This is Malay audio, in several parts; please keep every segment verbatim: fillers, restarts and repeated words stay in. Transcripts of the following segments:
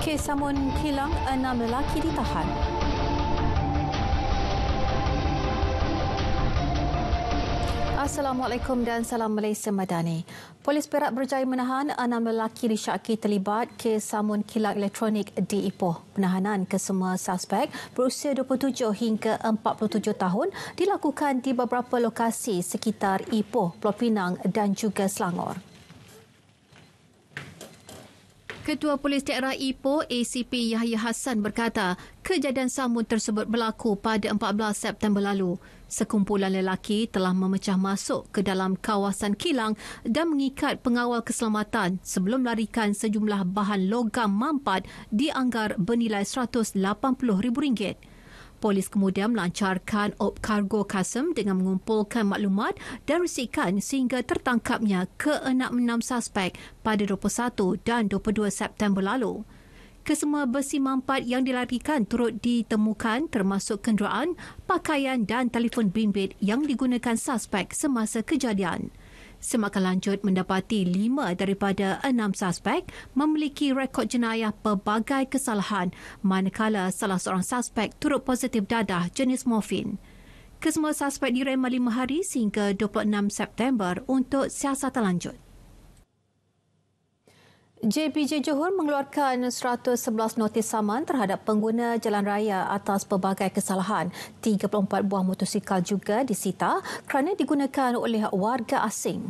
Kes samun kilang, enam lelaki ditahan. Assalamualaikum dan salam Malaysia Madani. Polis Perak berjaya menahan enam lelaki disyaki terlibat kes samun kilang elektronik di Ipoh. Penahanan kesemua suspek berusia dua puluh tujuh hingga empat puluh tujuh tahun dilakukan di beberapa lokasi sekitar Ipoh, Pulau Pinang dan juga Selangor. Ketua Polis Daerah Ipoh, A C P Yahya Hassan berkata, kejadian samun tersebut berlaku pada empat belas September lalu. Sekumpulan lelaki telah memecah masuk ke dalam kawasan kilang dan mengikat pengawal keselamatan sebelum melarikan sejumlah bahan logam mampat dianggar bernilai seratus lapan puluh ribu ringgit. Polis kemudian melancarkan op kargo kasem dengan mengumpulkan maklumat dan risikan sehingga tertangkapnya keenam enam suspek pada dua puluh satu dan dua puluh dua September lalu. Kesemua besi mampat yang dilarikan turut ditemukan termasuk kenderaan, pakaian dan telefon bimbit yang digunakan suspek semasa kejadian. Semakin lanjut mendapati lima daripada enam suspek memiliki rekod jenayah pelbagai kesalahan, manakala salah seorang suspek turut positif dadah jenis morfin. Kesemua suspek direma lima hari sehingga dua puluh enam September untuk siasatan lanjut. J P J Johor mengeluarkan seratus sebelas notis saman terhadap pengguna jalan raya atas pelbagai kesalahan. tiga puluh empat buah motosikal juga disita kerana digunakan oleh warga asing.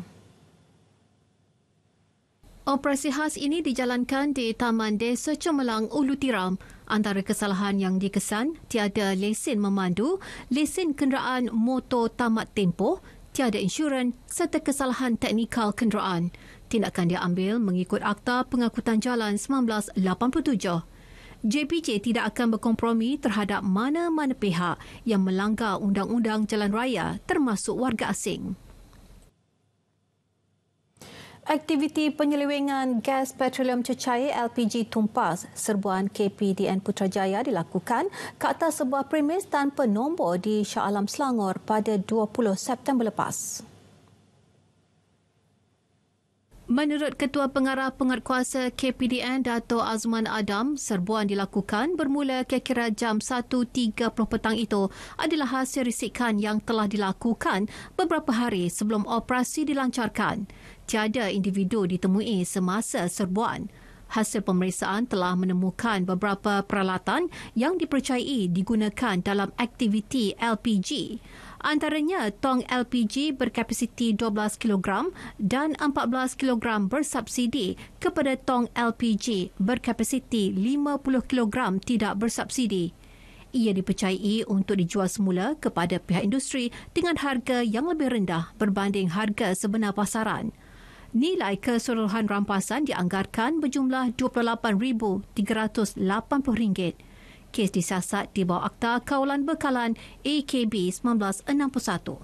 Operasi khas ini dijalankan di Taman Desa Cemerlang, Ulu Tiram. Antara kesalahan yang dikesan, tiada lesen memandu, lesen kenderaan motor tamat tempoh, tiada insurans serta kesalahan teknikal kenderaan. Tindakan diambil mengikut Akta Pengangkutan Jalan seribu sembilan ratus lapan puluh tujuh. J P J tidak akan berkompromi terhadap mana-mana pihak yang melanggar undang-undang jalan raya termasuk warga asing. Aktiviti penyelewengan gas petroleum cecair L P G tumpas serbuan K P D N Putrajaya dilakukan ke atas sebuah premis tanpa nombor di Shah Alam, Selangor pada dua puluh September lepas. Menurut Ketua Pengarah Penguatkuasa K P D N Dato' Azman Adam, serbuan dilakukan bermula kira-kira jam satu tiga puluh petang itu adalah hasil risikan yang telah dilakukan beberapa hari sebelum operasi dilancarkan. Tiada individu ditemui semasa serbuan. Hasil pemeriksaan telah menemukan beberapa peralatan yang dipercayai digunakan dalam aktiviti L P G. Antaranya tong L P G berkapasiti dua belas kilogram dan empat belas kilogram bersubsidi kepada tong L P G berkapasiti lima puluh kilogram tidak bersubsidi. Ia dipercayai untuk dijual semula kepada pihak industri dengan harga yang lebih rendah berbanding harga sebenar pasaran. Nilai keseluruhan rampasan dianggarkan berjumlah dua puluh lapan ribu tiga ratus lapan puluh ringgit. Kes disiasat di bawah Akta Kawalan Bekalan A K B seribu sembilan ratus enam puluh satu.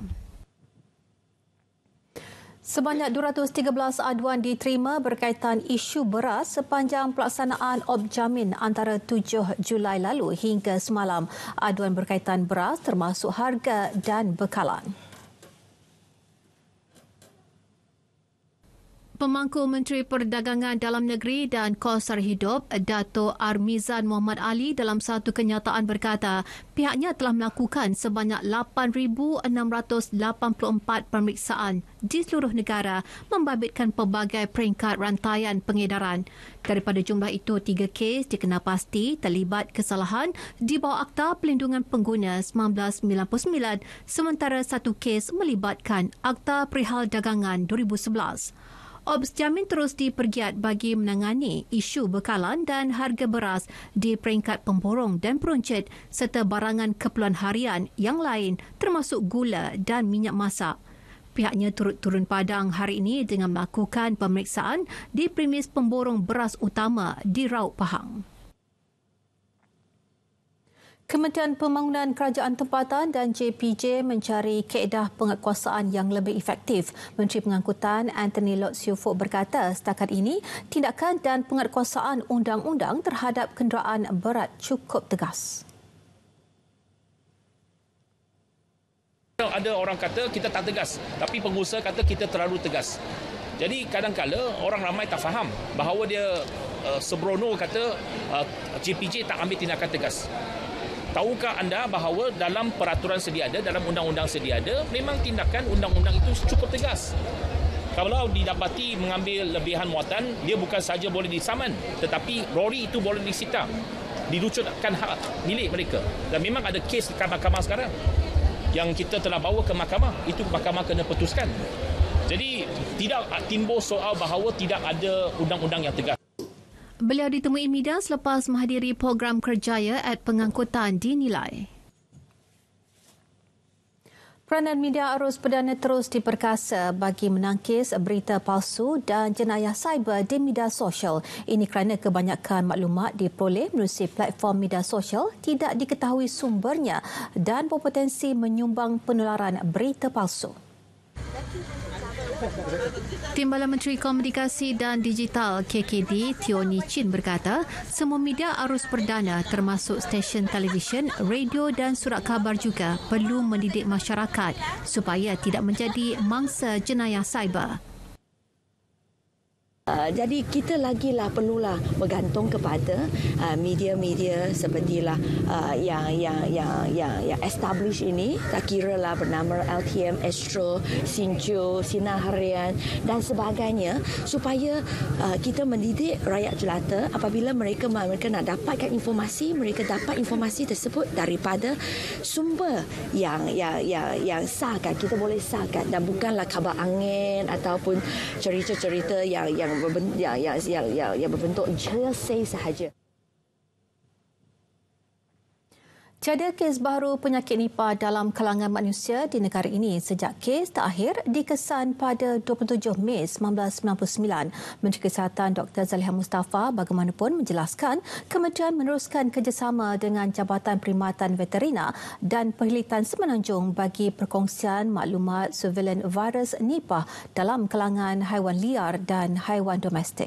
Sebanyak dua ratus tiga belas aduan diterima berkaitan isu beras sepanjang pelaksanaan Op Jamin antara tujuh Julai lalu hingga semalam. Aduan berkaitan beras termasuk harga dan bekalan. Pemangku Menteri Perdagangan Dalam Negeri dan Kos Sara Hidup, Dato' Armizan Muhammad Ali dalam satu kenyataan berkata, pihaknya telah melakukan sebanyak lapan ribu enam ratus lapan puluh empat pemeriksaan di seluruh negara membabitkan pelbagai peringkat rantaian pengedaran. Daripada jumlah itu, tiga kes dikenal-pasti terlibat kesalahan di bawah Akta Pelindungan Pengguna seribu sembilan ratus sembilan puluh sembilan, sementara satu kes melibatkan Akta Perihal Dagangan dua ribu sebelas. Ops Jamin terus dipergiat bagi menangani isu bekalan dan harga beras di peringkat pemborong dan peruncit serta barangan keperluan harian yang lain termasuk gula dan minyak masak. Pihaknya turut turun padang hari ini dengan melakukan pemeriksaan di premis pemborong beras utama di Raub Pahang. Kementerian Pembangunan Kerajaan Tempatan dan J P J mencari kaedah penguatkuasaan yang lebih efektif. Menteri Pengangkutan Anthony Lot Siu Fok berkata setakat ini tindakan dan penguatkuasaan undang-undang terhadap kenderaan berat cukup tegas. Ada orang kata kita tak tegas, tapi pengusaha kata kita terlalu tegas. Jadi kadang-kadang orang ramai tak faham bahawa dia uh, sembrono kata uh, J P J tak ambil tindakan tegas. Tahukah anda bahawa dalam peraturan sedia ada, dalam undang-undang sedia ada, memang tindakan undang-undang itu cukup tegas. Kalau didapati mengambil lebihan muatan, dia bukan saja boleh disaman, tetapi lori itu boleh disita, dirucutkan hak milik mereka. Dan memang ada kes dekat mahkamah sekarang yang kita telah bawa ke mahkamah, itu mahkamah kena putuskan. Jadi tidak timbul soal bahawa tidak ada undang-undang yang tegas. Beliau ditemui media selepas menghadiri program kerjaya at pengangkutan dinilai. Peranan media arus perdana terus diperkasa bagi menangkis berita palsu dan jenayah cyber di media sosial. Ini kerana kebanyakan maklumat diperoleh menerusi platform media sosial tidak diketahui sumbernya dan berpotensi menyumbang penularan berita palsu. Timbalan Menteri Komunikasi dan Digital K K D Tioni Chin berkata, semua media arus perdana termasuk stesen televisyen, radio dan surat khabar juga perlu mendidik masyarakat supaya tidak menjadi mangsa jenayah cyber. Uh, jadi kita lagilah perlulah bergantung kepada uh, media-media sepertilah uh, yang yang yang yang yang established ini, tak kiralah bernama L T M, Astro, Sinco, Sinar Harian dan sebagainya, supaya uh, kita mendidik rakyat jelata apabila mereka mereka nak dapatkan informasi, mereka dapat informasi tersebut daripada sumber yang yang yang yang sahkan, kita boleh sahkan, dan bukanlah khabar angin ataupun cerita-cerita yang yang berbentuk yang yang yang, yang, yang berbentuk hearsay sahaja. Tiada kes baru penyakit Nipah dalam kalangan manusia di negara ini sejak kes terakhir dikesan pada dua puluh tujuh Mei seribu sembilan ratus sembilan puluh sembilan. Menteri Kesihatan Doktor Zaliha Mustafa bagaimanapun menjelaskan kementerian meneruskan kerjasama dengan Jabatan Perkhidmatan Veterina dan Perkhidmatan Semenanjung bagi perkongsian maklumat surveilan virus Nipah dalam kalangan haiwan liar dan haiwan domestik.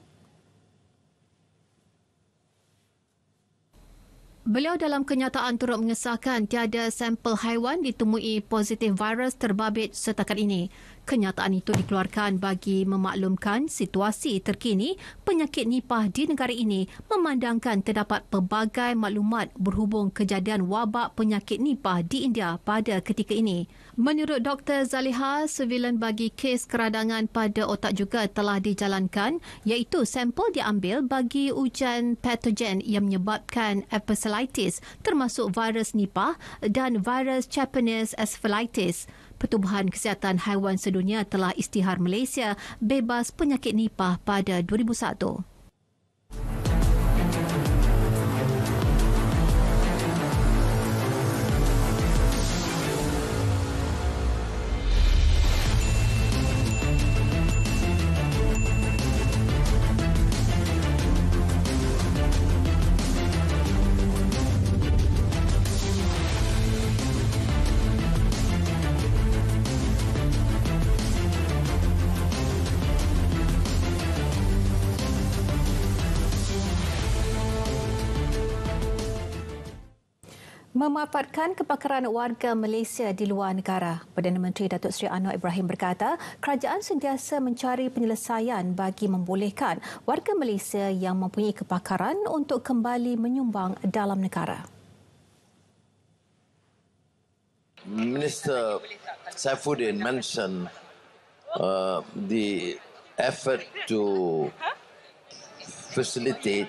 Beliau dalam kenyataan turut mengesahkan tiada sampel haiwan ditemui positif virus terbabit setakat ini. Kenyataan itu dikeluarkan bagi memaklumkan situasi terkini penyakit Nipah di negara ini memandangkan terdapat pelbagai maklumat berhubung kejadian wabak penyakit Nipah di India pada ketika ini. Menurut Doktor Zaliha, surveilan bagi kes keradangan pada otak juga telah dijalankan, iaitu sampel diambil bagi ujian patogen yang menyebabkan encephalitis termasuk virus Nipah dan virus Japanese encephalitis. Pertubuhan Kesihatan Haiwan Sedunia telah isytihar Malaysia bebas penyakit Nipah pada dua ribu satu. Memanfaatkan kepakaran warga Malaysia di luar negara, Perdana Menteri Datuk Seri Anwar Ibrahim berkata, kerajaan sentiasa mencari penyelesaian bagi membolehkan warga Malaysia yang mempunyai kepakaran untuk kembali menyumbang dalam negara. Minister Saifuddin mentioned uh, the effort to facilitate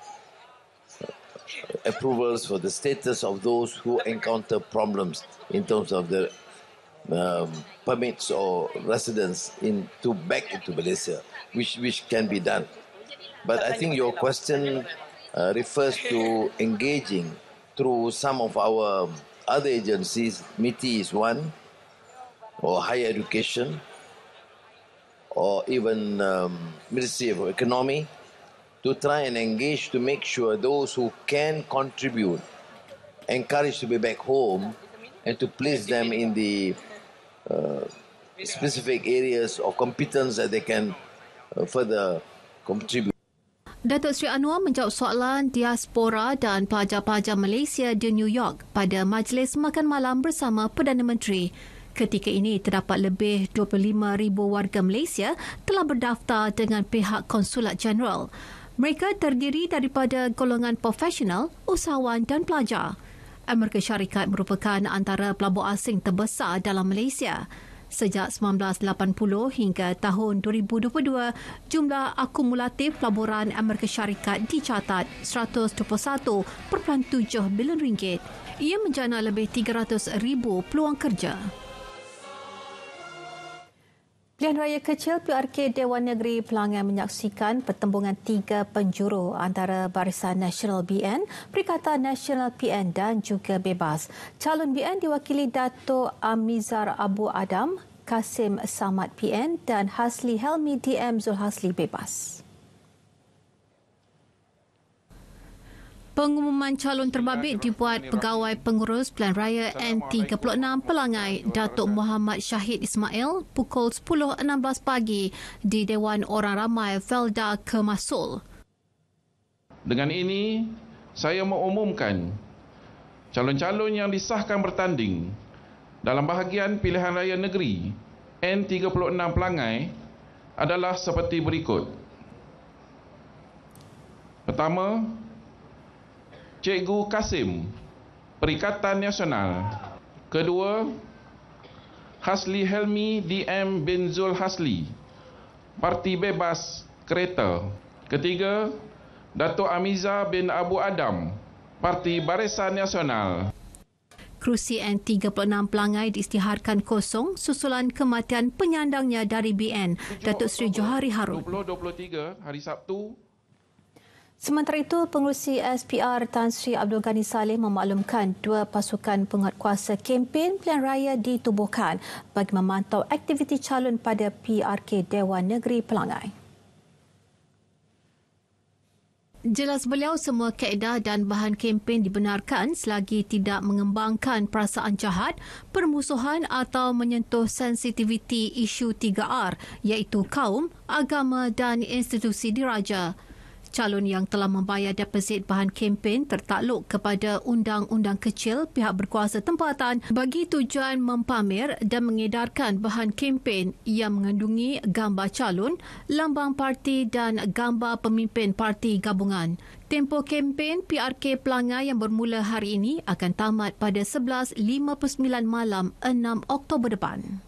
approvals for the status of those who encounter problems in terms of the um, permits or residence into back into Malaysia, which which can be done. But I think your question uh, refers to engaging through some of our other agencies. M I T I is one, or higher education, or even um, Ministry of Economy, to try and engage to make sure those who can contribute, encouraged to be back home and to place them in the uh, specific areas of competence that they can uh, further contribute. Datuk Seri Anwar menjawab soalan diaspora dan pelajar-pelajar Malaysia di New York pada majlis makan malam bersama Perdana Menteri. Ketika ini terdapat lebih dua puluh lima ribu warga Malaysia telah berdaftar dengan pihak Konsulat Jeneral. Mereka terdiri daripada golongan profesional, usahawan dan pelajar. Amerika Syarikat merupakan antara pelabur asing terbesar dalam Malaysia. Sejak sembilan belas lapan puluh hingga tahun dua ribu dua puluh dua, jumlah akumulatif pelaburan Amerika Syarikat dicatat seratus dua puluh satu perpuluhan tujuh bilion ringgit. Ia menjana lebih tiga ratus ribu peluang kerja. Pilihan Raya Kecil P R K Dewan Negeri Pelangai menyaksikan pertembungan tiga penjuru antara Barisan Nasional B N, Perikatan Nasional P N dan juga Bebas. Calon B N diwakili Dato' Amizar Abu Adam, Kasim Samad P N dan Hasli Helmi D M Zulhasli Bebas. Pengumuman calon terbabit dibuat Pegawai Pengurus Pilihan Raya N tiga puluh enam Pelangai, Datuk Muhammad Syahid Ismail, pukul sepuluh enam belas pagi di Dewan Orang Ramai Felda Kemasul. Dengan ini, saya mengumumkan calon-calon yang disahkan bertanding dalam bahagian Pilihan Raya Negeri N tiga puluh enam Pelangai adalah seperti berikut. Pertama, Cikgu Kasim, Perikatan Nasional. Kedua, Hasli Helmi D M bin Zul Hasli, Parti Bebas Kereta. Ketiga, Dato' Amiza bin Abu Adam, Parti Barisan Nasional. Kerusi N tiga puluh enam Pelangai diisytiharkan kosong susulan kematian penyandangnya dari B N, Datuk Seri Johari Harun. dua ribu dua puluh tiga, hari Sabtu. Sementara itu, Pengerusi S P R Tan Sri Abdul Ghani Saleh memaklumkan dua pasukan penguatkuasa kempen pilihan raya ditubuhkan bagi memantau aktiviti calon pada P R K Dewan Negeri Pelangai. Jelas beliau, semua kaedah dan bahan kempen dibenarkan selagi tidak mengembangkan perasaan jahat, permusuhan atau menyentuh sensitiviti isu tiga R iaitu kaum, agama dan institusi diraja. Calon yang telah membayar deposit bahan kempen tertakluk kepada undang-undang kecil pihak berkuasa tempatan bagi tujuan mempamer dan mengedarkan bahan kempen yang mengandungi gambar calon, lambang parti dan gambar pemimpin parti gabungan. Tempoh kempen P R K Pelangai yang bermula hari ini akan tamat pada sebelas lima puluh sembilan malam enam Oktober depan.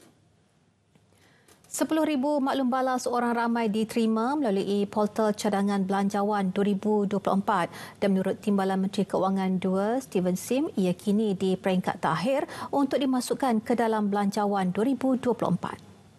sepuluh ribu maklum balas orang ramai diterima melalui portal cadangan belanjawan dua ribu dua puluh empat dan menurut Timbalan Menteri Keuangan dua, Steven Sim, ia kini di peringkat terakhir untuk dimasukkan ke dalam belanjawan dua ribu dua puluh empat.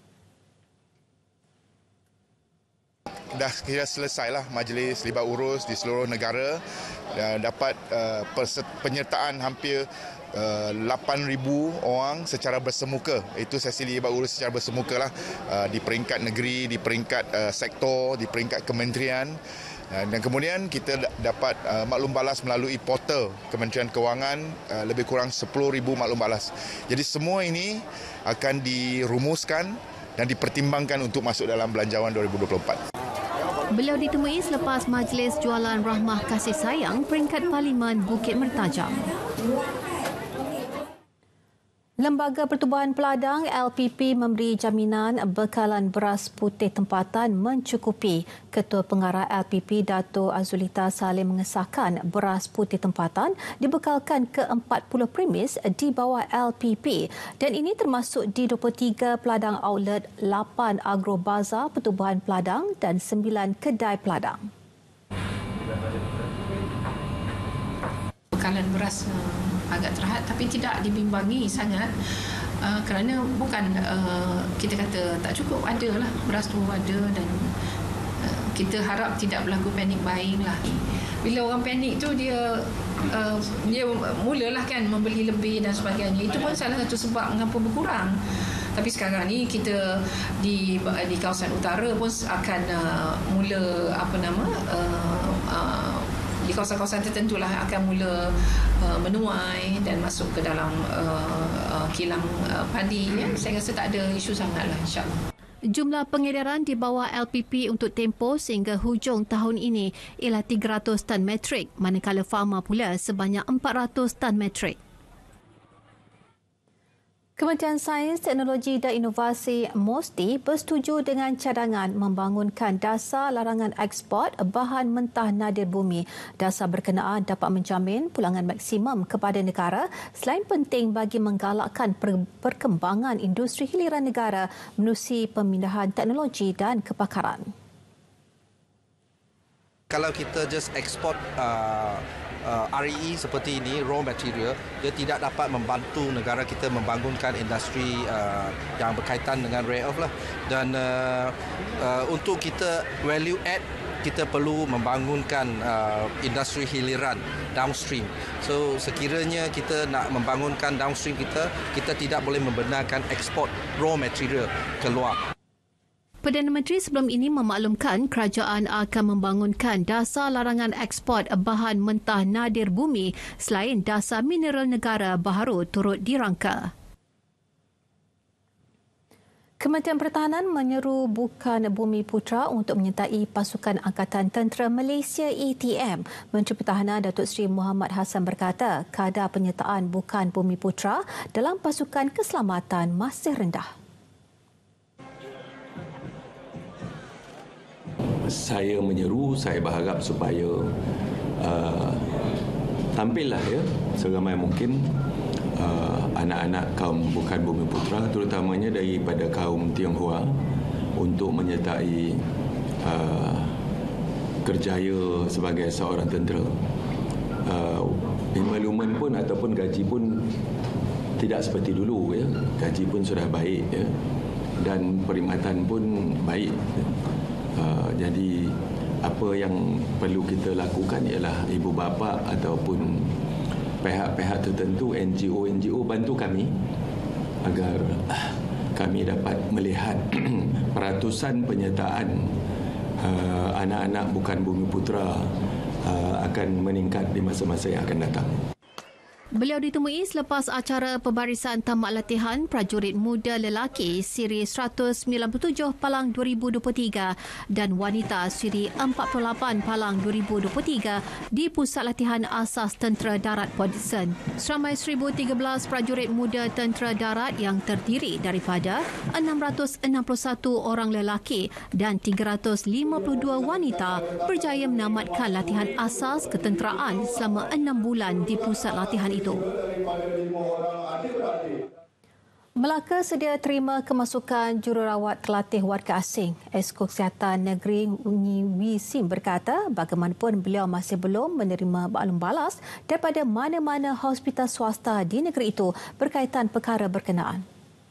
Dah kira selesailah majlis libat urus di seluruh negara dan dapat uh, penyertaan hampir Uh, lapan ribu orang secara bersemuka. Itu sesi libat urus secara bersemuka lah, uh, di peringkat negeri, di peringkat uh, sektor, di peringkat kementerian. Uh, dan kemudian kita dapat uh, maklum balas melalui portal Kementerian Kewangan, uh, lebih kurang sepuluh ribu maklum balas. Jadi semua ini akan dirumuskan dan dipertimbangkan untuk masuk dalam belanjawan dua ribu dua puluh empat. Beliau ditemui selepas Majlis Jualan Rahmah Kasih Sayang peringkat Parlimen Bukit Mertajam. Lembaga Pertubuhan Peladang L P P memberi jaminan bekalan beras putih tempatan mencukupi. Ketua Pengarah L P P Dato' Azulita Salim mengesahkan beras putih tempatan dibekalkan ke empat puluh premis di bawah L P P dan ini termasuk di dua puluh tiga peladang outlet, lapan agrobazar pertubuhan peladang dan sembilan kedai peladang. Bekalan beras agak terhad tapi tidak dibimbangi sangat uh, kerana bukan uh, kita kata tak cukup, ada lah beras tu ada dan uh, kita harap tidak berlaku panic buying lah. Bila orang panik tu dia uh, dia mulalah kan membeli lebih dan sebagainya. Itu pun salah satu sebab mengapa berkurang. Tapi sekarang ni kita di di kawasan utara pun akan uh, mula apa nama uh, uh, di kawasan-kawasan tertentu lah akan mula uh, menuai dan masuk ke dalam uh, uh, kilang uh, padi. Ya. Saya rasa tak ada isu sangat lah, insyaAllah. Jumlah pengedaran di bawah L P P untuk tempoh sehingga hujung tahun ini ialah tiga ratus tan metrik, manakala Farma pula sebanyak empat ratus tan metrik. Kementerian Sains, Teknologi dan Inovasi M O S T I bersetuju dengan cadangan membangunkan dasar larangan ekspor bahan mentah nadir bumi. Dasar berkenaan dapat menjamin pulangan maksimum kepada negara selain penting bagi menggalakkan perkembangan industri hiliran negara menerusi pemindahan teknologi dan kepakaran. Kalau kita just ekspor uh... Uh, R E E seperti ini, raw material, dia tidak dapat membantu negara kita membangunkan industri uh, yang berkaitan dengan rare earth lah. Dan uh, uh, untuk kita value add, kita perlu membangunkan uh, industri hiliran downstream. So sekiranya kita nak membangunkan downstream kita, kita tidak boleh membenarkan ekspor raw material keluar. Perdana Menteri sebelum ini memaklumkan kerajaan akan membangunkan dasar larangan ekspor bahan mentah nadir bumi selain dasar mineral negara baharu turut dirangka. Kementerian Pertahanan menyeru Bukan Bumi Putra untuk menyertai pasukan Angkatan Tentera Malaysia A T M. Menteri Pertahanan Datuk Seri Muhammad Hassan berkata kadar penyertaan Bukan Bumi Putra dalam pasukan keselamatan masih rendah. Saya menyeru, saya berharap supaya uh, tampillah ya seramai mungkin uh, anak-anak kaum Bukan Bumi Putra, terutamanya daripada kaum Tionghoa untuk menyertai uh, kerjaya sebagai seorang tentera. Uh, emolumen pun ataupun gaji pun tidak seperti dulu ya, gaji pun sudah baik ya, dan perkhidmatan pun baik. Uh, jadi apa yang perlu kita lakukan ialah ibu bapa ataupun pihak-pihak tertentu, N G O N G O bantu kami agar uh, kami dapat melihat peratusan penyertaan uh, anak-anak Bukan Bumi Putra uh, akan meningkat di masa-masa yang akan datang. Beliau ditemui selepas acara pembarisan tamat latihan prajurit muda lelaki siri seratus sembilan puluh tujuh Palang dua ribu dua puluh tiga dan wanita siri empat puluh lapan Palang dua ribu dua puluh tiga di Pusat Latihan Asas Tentera Darat Port Dickson. Seramai seribu tiga belas prajurit muda tentera darat yang terdiri daripada enam ratus enam puluh satu orang lelaki dan tiga ratus lima puluh dua wanita berjaya menamatkan latihan asas ketenteraan selama enam bulan di pusat latihan itu. Melaka sedia terima kemasukan jururawat terlatih warga asing. Esko Kesihatan Negeri Unyi Wee Sim berkata bagaimanapun beliau masih belum menerima maklum balas daripada mana-mana hospital swasta di negeri itu berkaitan perkara berkenaan.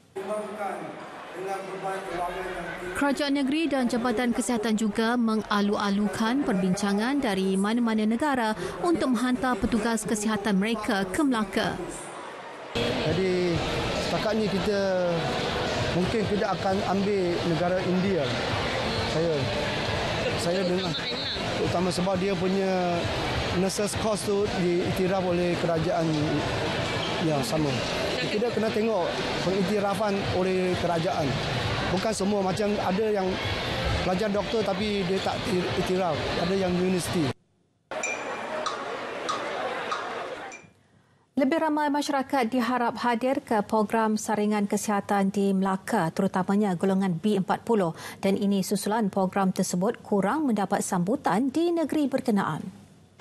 Kerajaan negeri dan Jabatan Kesihatan juga mengalu-alukan perbincangan dari mana-mana negara untuk menghantar petugas kesihatan mereka ke Melaka. Jadi setakat ni kita mungkin kita akan ambil negara India. Saya saya dengar terutama sebab dia punya nurses course tu diiktiraf oleh kerajaan yang sama. Kita kena tengok pengiktirafan oleh kerajaan. Bukan semua, macam ada yang pelajar doktor tapi dia tak iktiraf, ada yang universiti. Lebih ramai masyarakat diharap hadir ke program saringan kesihatan di Melaka, terutamanya golongan B empat puluh, dan ini susulan program tersebut kurang mendapat sambutan di negeri berkenaan.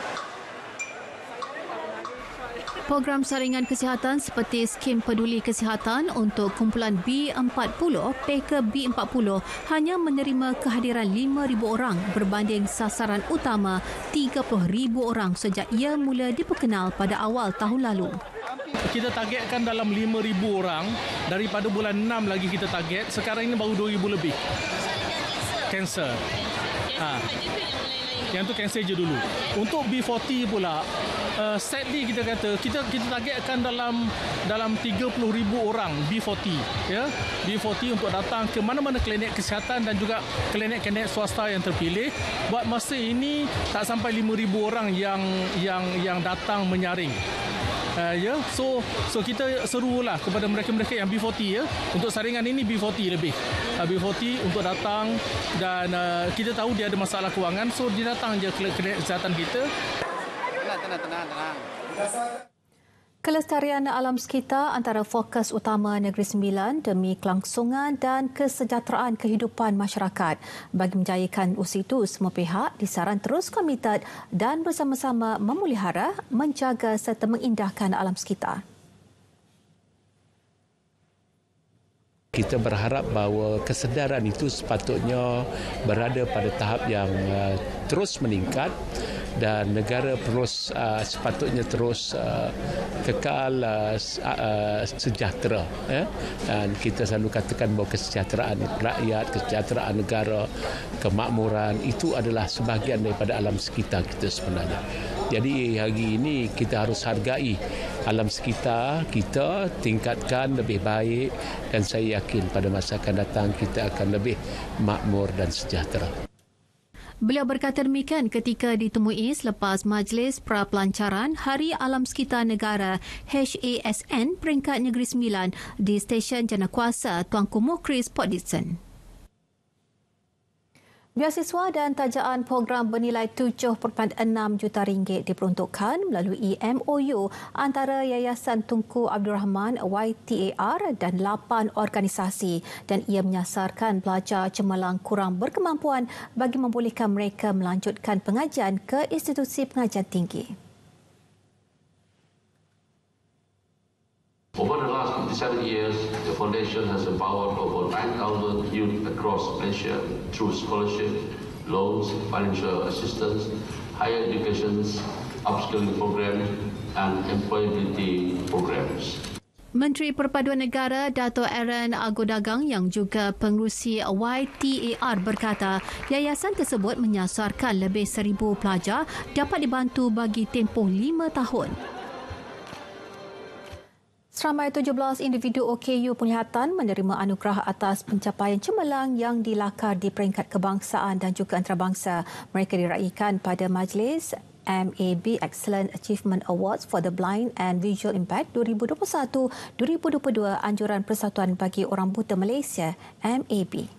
Program saringan kesihatan seperti skim peduli kesihatan untuk kumpulan B empat puluh, P K B empat puluh hanya menerima kehadiran lima ribu orang berbanding sasaran utama tiga puluh ribu orang sejak ia mula diperkenal pada awal tahun lalu. Kita targetkan dalam lima ribu orang, daripada bulan enam lagi kita target, sekarang ini baru dua ribu lebih. Kanser. Ha. Yang tu kanser je dulu. Untuk B empat puluh pula, uh, sadly kita kata kita kita targetkan dalam dalam tiga puluh ribu orang B empat puluh ya. B empat puluh untuk datang ke mana-mana klinik kesihatan dan juga klinik-klinik swasta yang terpilih. Buat masa ini tak sampai lima ribu orang yang yang yang datang menyaring. Uh, ya, so so kita serulah kepada mereka-mereka yang B empat puluh ya, untuk saringan ini B empat puluh lebih. Uh, B empat puluh untuk datang dan uh, kita tahu dia ada masalah kewangan, so dia datang je ke klinik kesihatan kita. Tenang, tenang, tenang, tenang. Kelestarian alam sekitar antara fokus utama Negeri Sembilan demi kelangsungan dan kesejahteraan kehidupan masyarakat. Bagi menjayakan usaha itu, semua pihak disaran terus komited dan bersama-sama memelihara, menjaga serta mengindahkan alam sekitar. Kita berharap bahawa kesedaran itu sepatutnya berada pada tahap yang uh, terus meningkat dan negara terus uh, sepatutnya terus uh, kekal uh, uh, sejahtera, ya? Dan kita selalu katakan bahawa kesejahteraan rakyat, kesejahteraan negara, kemakmuran itu adalah sebahagian daripada alam sekitar kita sebenarnya. Jadi hari ini kita harus hargai alam sekitar kita, tingkatkan lebih baik, dan saya yakin pada masa akan datang kita akan lebih makmur dan sejahtera. Beliau berkata demikian ketika ditemui selepas Majlis Prapelancaran Hari Alam Sekitar Negara H A S N peringkat Negeri Sembilan di Stesen Janakuasa Tuanku Mukhris Port Dickson. Biasiswa dan tajaan program bernilai tujuh perpuluhan enam juta ringgit diperuntukkan melalui M O U antara Yayasan Tunku Abdul Rahman Y T A R dan lapan organisasi, dan ia menyasarkan pelajar cemerlang kurang berkemampuan bagi membolehkan mereka melanjutkan pengajian ke institusi pengajian tinggi. Over the last fifty-seven years, the Foundation has empowered over nine thousand youth across Malaysia through scholarship, loans, financial assistance, higher education, upskilling programs and employability programs. Menteri Perpaduan Negara Dato' Aaron Agodagang yang juga pengerusi Y T A R berkata yayasan tersebut menyasarkan lebih seribu pelajar dapat dibantu bagi tempoh lima tahun. Seramai tujuh belas individu O K U penglihatan menerima anugerah atas pencapaian cemerlang yang dilakar di peringkat kebangsaan dan juga antarabangsa. Mereka diraikan pada majlis M A B Excellent Achievement Awards for the Blind and Visual Impact dua ribu dua puluh satu dua ribu dua puluh dua Anjuran Persatuan Bagi Orang Buta Malaysia M A B.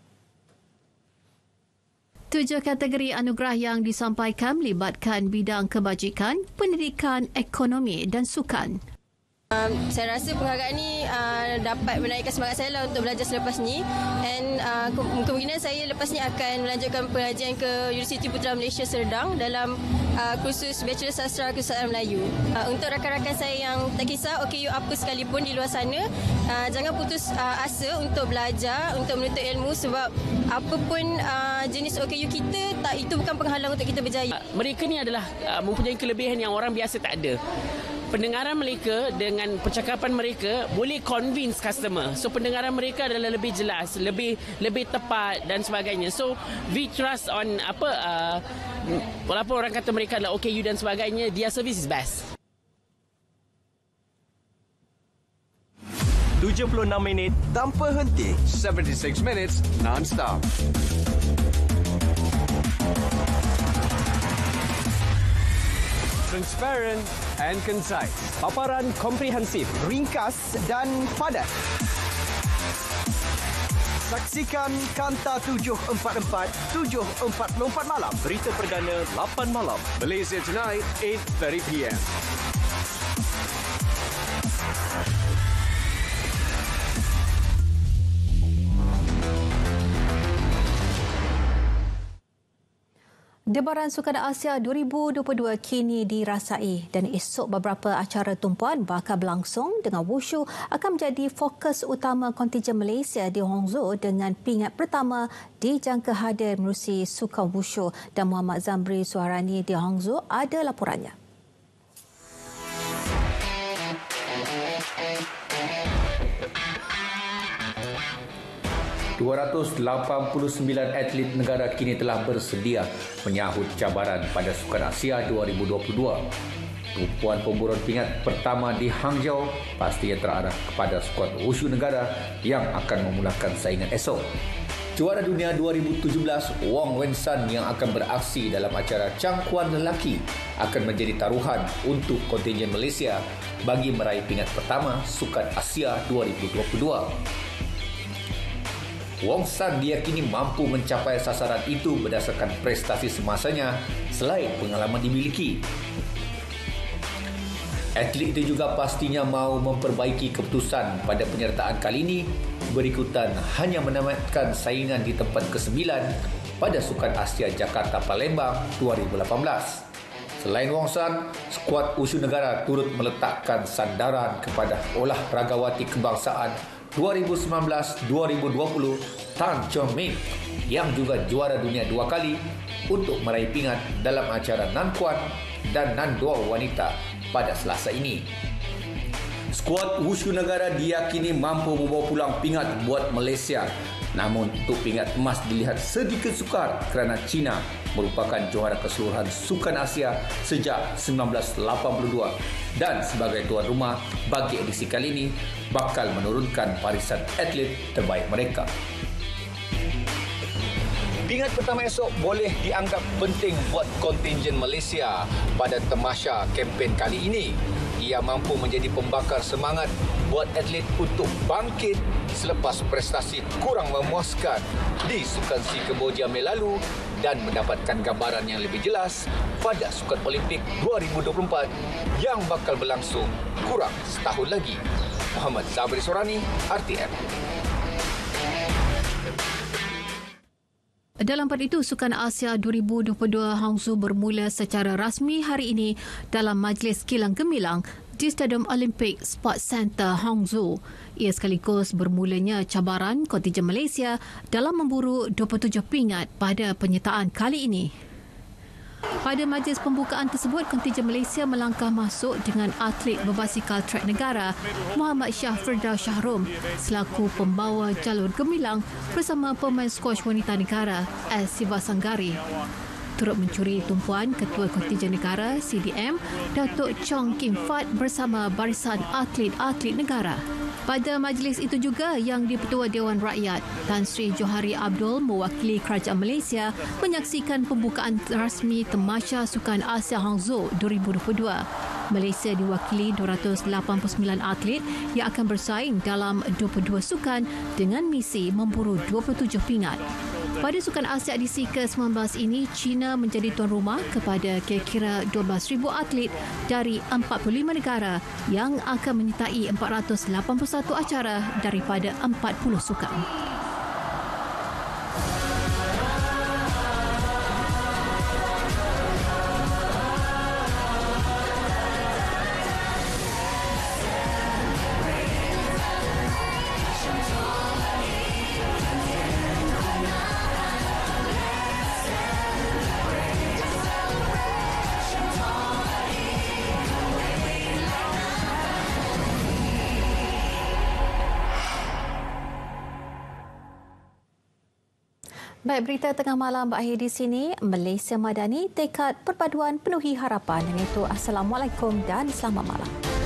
Tujuh kategori anugerah yang disampaikan melibatkan bidang kebajikan, pendidikan, ekonomi dan sukan. Um, saya rasa penghargaan ni uh, dapat menaikkan semangat saya lah untuk belajar selepas ni, and uh, ke- kemungkinan saya lepas ni akan melanjutkan pengajian ke Universiti Putra Malaysia Serdang dalam uh, kursus Bachelor Sastra Kesusahan Melayu. Uh, untuk rakan-rakan saya yang tak kisah O K U apa sekalipun di luar sana, uh, jangan putus uh, asa untuk belajar, untuk menuntut ilmu, sebab apapun uh, jenis O K U kita, tak, itu bukan penghalang untuk kita berjaya. Mereka ni adalah uh, mempunyai kelebihan yang orang biasa tak ada. Pendengaran mereka dengan percakapan mereka boleh convince customer. So pendengaran mereka adalah lebih jelas, lebih lebih tepat dan sebagainya. So we trust on apa uh, walaupun orang kata mereka adalah O K U dan sebagainya, their service is best. tujuh puluh enam minit tanpa henti. seventy-six minutes non-stop. Transparent and concise. Paparan komprehensif, ringkas dan padat. Saksikan Kanta tujuh empat empat, tujuh empat empat malam. Berita perdana lapan malam. Malaysia Tonight, eight thirty p m. Debaran Sukan Asia dua ribu dua puluh dua kini dirasai dan esok beberapa acara tumpuan bakal berlangsung dengan wushu akan menjadi fokus utama kontijen Malaysia di Hangzhou dengan pingat pertama dijangka hadir menerusi Sukan Wushu, dan Muhammad Zamri Suharani di Hangzhou ada laporannya. dua ratus lapan puluh sembilan atlet negara kini telah bersedia menyahut cabaran pada Sukan Asia dua ribu dua puluh dua. Tumpuan pemburuan pingat pertama di Hangzhou pastinya terarah kepada skuad wushu negara yang akan memulakan saingan esok. Juara dunia dua ribu tujuh belas Wong Wen San yang akan beraksi dalam acara cangkuan lelaki akan menjadi taruhan untuk kontingen Malaysia bagi meraih pingat pertama Sukan Asia dua ribu dua puluh dua. Wong San diyakini mampu mencapai sasaran itu berdasarkan prestasi semasanya selain pengalaman dimiliki. Atlet itu juga pastinya mahu memperbaiki keputusan pada penyertaan kali ini berikutan hanya menamatkan saingan di tempat kesembilan pada Sukan Asia Jakarta Palembang dua ribu lapan belas. Selain Wong San, skuad Wushu negara turut meletakkan sandaran kepada olahragawati kebangsaan dua ribu sembilan belas dua ribu dua puluh Tan Chong Min yang juga juara dunia dua kali untuk meraih pingat dalam acara Nan Kuat dan Nan Dua wanita pada Selasa ini. Skuad Wushu negara diyakini mampu membawa pulang pingat buat Malaysia. Namun untuk pingat emas dilihat sedikit sukar kerana China merupakan juara keseluruhan Sukan Asia sejak seribu sembilan ratus lapan puluh dua dan sebagai tuan rumah bagi edisi kali ini bakal menurunkan barisan atlet terbaik mereka. Pingat pertama esok boleh dianggap penting buat kontingen Malaysia pada tamasya kempen kali ini. Ia mampu menjadi pembakar semangat buat atlet untuk bangkit selepas prestasi kurang memuaskan di Sukan Si Kamboja Mei lalu dan mendapatkan gambaran yang lebih jelas pada Sukan Olimpik dua ribu dua puluh empat yang bakal berlangsung kurang setahun lagi. Muhammad Zabri Sorani, R T M. Dalam pada itu, Sukan Asia dua ribu dua puluh dua Hangzhou bermula secara rasmi hari ini dalam majlis kilang gemilang di Stadium Olympic Sports Centre Hangzhou. Ia sekaligus bermulanya cabaran kontingen Malaysia dalam memburu dua puluh tujuh pingat pada penyertaan kali ini. Pada majlis pembukaan tersebut, kontingen Malaysia melangkah masuk dengan atlet berbasikal trek negara Muhammad Shah Firdaus Shahrom selaku pembawa jalur gemilang bersama pemain skuash wanita negara S. Sivasanggari. Turut mencuri tumpuan Ketua Kontingen Negara C D M Datuk Chong Kim Fat bersama barisan atlet-atlet negara. Pada majlis itu juga yang di-Ketua Dewan Rakyat Tan Sri Johari Abdul mewakili Kerajaan Malaysia menyaksikan pembukaan rasmi Tamasya Sukan Asia Hangzhou dua ribu dua puluh dua. Malaysia diwakili dua ratus lapan puluh sembilan atlet yang akan bersaing dalam dua puluh dua sukan dengan misi memburu dua puluh tujuh pingat. Pada Sukan Asia edisi ke sembilan belas ini, China menjadi tuan rumah kepada kira-kira dua belas ribu atlet dari empat puluh lima negara yang akan menyertai empat ratus lapan puluh satu acara daripada empat puluh sukan. Baik, berita tengah malam berakhir di sini. Malaysia Madani tekad perpaduan penuhi harapan. Dengan itu, Assalamualaikum dan selamat malam.